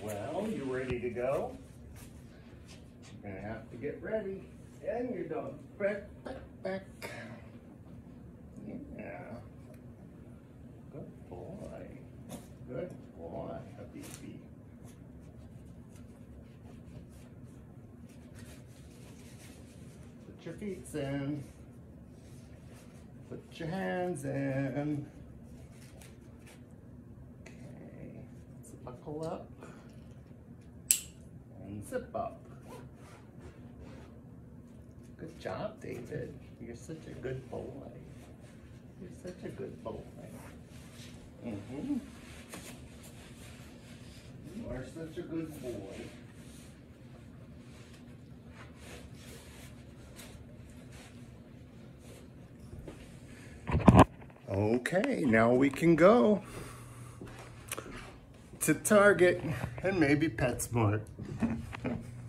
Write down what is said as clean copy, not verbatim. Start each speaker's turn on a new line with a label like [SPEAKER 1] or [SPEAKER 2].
[SPEAKER 1] Well, you ready to go? You're gonna have to get ready. And your dog back. Yeah. Good boy. Good boy, Habibi. Put your feet in. Put your hands in. Okay. So buckle up. And zip up. Good job, David. You're such a good boy. You're such a good boy. Mm-hmm. You are such a good boy. Okay, now we can go to Target and maybe PetSmart.